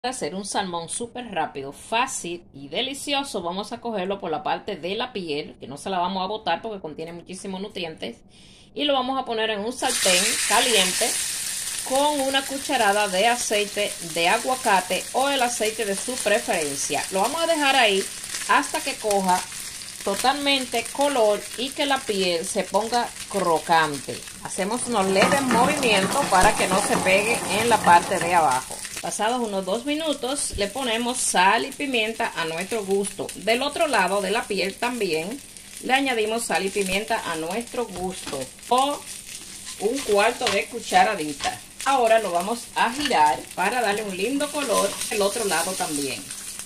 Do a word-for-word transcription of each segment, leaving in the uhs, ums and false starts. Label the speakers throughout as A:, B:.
A: Hacer un salmón súper rápido, fácil y delicioso. Vamos a cogerlo por la parte de la piel, que no se la vamos a botar porque contiene muchísimos nutrientes, y lo vamos a poner en un sartén caliente con una cucharada de aceite de aguacate o el aceite de su preferencia. Lo vamos a dejar ahí hasta que coja totalmente color y que la piel se ponga crocante. Hacemos unos leves movimientos para que no se pegue en la parte de abajo. Pasados unos dos minutos le ponemos sal y pimienta a nuestro gusto. Del otro lado de la piel también le añadimos sal y pimienta a nuestro gusto, o un cuarto de cucharadita. Ahora lo vamos a girar para darle un lindo color del otro lado también.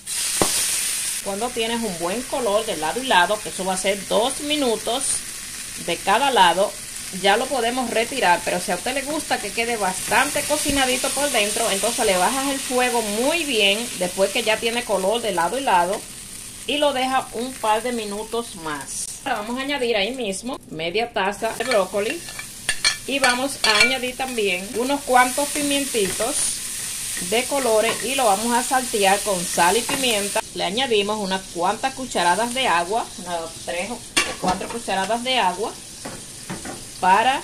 A: Cuando tienes un buen color de lado y lado, que eso va a ser dos minutos de cada lado, ya lo podemos retirar. Pero si a usted le gusta que quede bastante cocinadito por dentro, entonces le bajas el fuego muy bien después que ya tiene color de lado y lado y lo deja un par de minutos más. Ahora vamos a añadir ahí mismo media taza de brócoli y vamos a añadir también unos cuantos pimientitos de colores y lo vamos a saltear con sal y pimienta. Le añadimos unas cuantas cucharadas de agua, unas tres o cuatro cucharadas de agua, para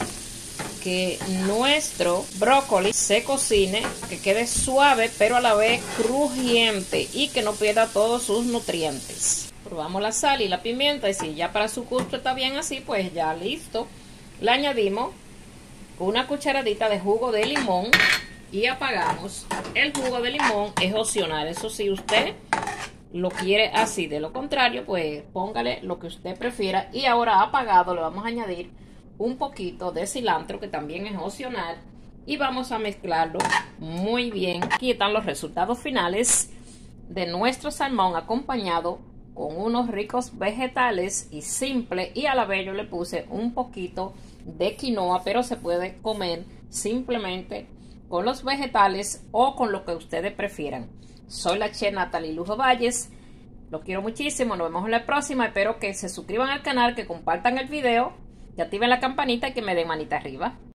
A: que nuestro brócoli se cocine, que quede suave pero a la vez crujiente y que no pierda todos sus nutrientes. Probamos la sal y la pimienta y si ya para su gusto está bien así, pues ya listo. Le añadimos una cucharadita de jugo de limón y apagamos. El jugo de limón es opcional, eso si usted lo quiere así, de lo contrario pues póngale lo que usted prefiera. Y ahora apagado le vamos a añadir un poquito de cilantro, que también es opcional, y vamos a mezclarlo muy bien. Aquí están los resultados finales de nuestro salmón, acompañado con unos ricos vegetales y simple, y a la vez yo le puse un poquito de quinoa, pero se puede comer simplemente con los vegetales o con lo que ustedes prefieran. Soy la chef Natalie Lujo Valles, los quiero muchísimo, nos vemos en la próxima. Espero que se suscriban al canal, que compartan el video, que activen la campanita y que me den manita arriba.